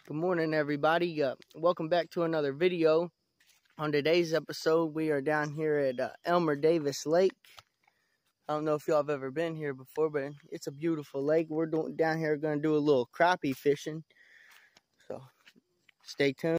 Good morning, everybody. Welcome back to another video. On today's episode, we are down here at Elmer Davis Lake. I don't know if y'all have ever been here before, but it's a beautiful lake. We're down here going to do a little crappie fishing. So, stay tuned.